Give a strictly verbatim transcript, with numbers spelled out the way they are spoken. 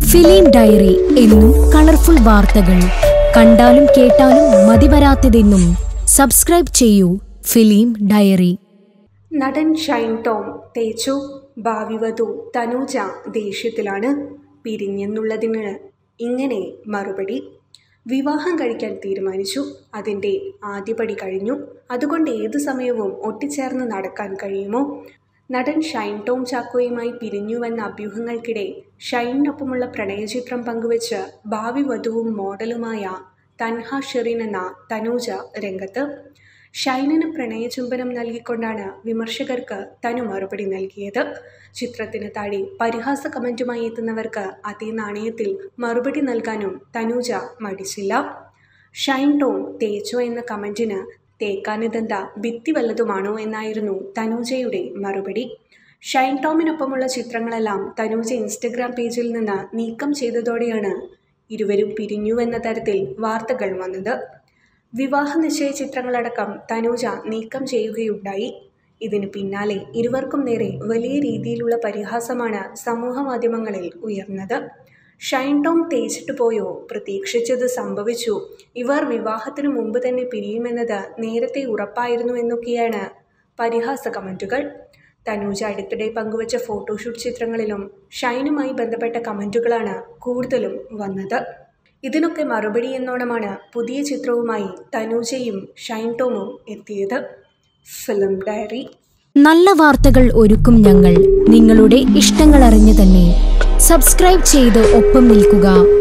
Film diary എന്നും colourful വാർത്തകൾ കണ്ടാലും കേട്ടാലും മതിവരാത്തതെന്നും സബ്സ്ക്രൈബ് ചെയ്യൂ ഫിലിം ഡയറി. നടൻ ഷൈൻ ടോം തേച്ചു, ഭാവിവധു തനൂജ ദേഷ്യത്തിലാണ്. പിരിഞ്ഞെന്നുള്ളതിന് ഇങ്ങനെ മറുപടി. വിവാഹം കഴിക്കാൻ തീരുമാനിച്ചു. അതിൻ്റെ ആദ്യപടി കഴിഞ്ഞു. അതുകൊണ്ട് ഏതു സമയവും ഒട്ടിച്ചേർന്ന് നടക്കാൻ കഴിയുമോ? നടൻ ഷൈൻ ടോം ചാക്കോയുമായി പിരിഞ്ഞുവെന്ന അഭ്യൂഹങ്ങൾക്കിടെ ഷൈനിനൊപ്പമുള്ള പ്രണയചിത്രം പങ്കുവച്ച് ഭാവി വധുവും മോഡലുമായ തൻഹ ഷെറിൻ എന്ന തനൂജ രംഗത്ത്. ഷൈനിന് പ്രണയചുംബനം നൽകിക്കൊണ്ടാണ് വിമർശകർക്ക് തനു മറുപടി നൽകിയത്. ചിത്രത്തിന് താഴെ പരിഹാസ കമൻറ്റുമായി എത്തുന്നവർക്ക് അതേ നാണയത്തിൽ മറുപടി നൽകാനും തനൂജ മടിച്ചില്ല. ഷൈൻ ടോം തേച്ചോ എന്ന കമൻറ്റിന് തേക്കാനിതെന്താ ഭിത്തി വല്ലതുമാണോ എന്നായിരുന്നു തനൂജയുടെ മറുപടി. ഷൈൻ ടോമിനൊപ്പമുള്ള ചിത്രങ്ങളെല്ലാം തനൂജ ഇൻസ്റ്റഗ്രാം പേജിൽ നിന്ന് നീക്കം ചെയ്തതോടെയാണ് ഇരുവരും പിരിഞ്ഞുവെന്ന തരത്തിൽ വാർത്തകൾ വന്നത്. വിവാഹ നിശ്ചയ ചിത്രങ്ങളടക്കം തനൂജ നീക്കം ചെയ്യുകയുണ്ടായി. ഇതിന് പിന്നാലെ ഇരുവർക്കും നേരെ വലിയ രീതിയിലുള്ള പരിഹാസമാണ് സമൂഹ മാധ്യമങ്ങളിൽ ഉയർന്നത്. ഷൈൻ ടോം തേച്ചിട്ട് പോയോ? പ്രതീക്ഷിച്ചത് സംഭവിച്ചു. ഇവർ വിവാഹത്തിനു മുമ്പ് തന്നെ പിരിയുമെന്നത് നേരത്തെ ഉറപ്പായിരുന്നു എന്നൊക്കെയാണ് പരിഹാസ കമൻറ്റുകൾ. തനൂജ അടുത്തിടെ പങ്കുവച്ച ഫോട്ടോഷൂട്ട് ചിത്രങ്ങളിലും ഷൈനുമായി ബന്ധപ്പെട്ട കമൻറ്റുകളാണ് കൂടുതലും വന്നത്. ഇതിനൊക്കെ മറുപടി എന്നോണമാണ് പുതിയ ചിത്രവുമായി തനൂജയും ഷൈൻ ടോമും എത്തിയത്. Film diary. നല്ല വാർത്തകൾ ഒരുക്കും ഞങ്ങൾ, നിങ്ങളുടെ ഇഷ്ടങ്ങൾ അറിഞ്ഞു തന്നെ. സബ്സ്ക്രൈബ് ചെയ്ത് ഒപ്പം നിൽക്കുക.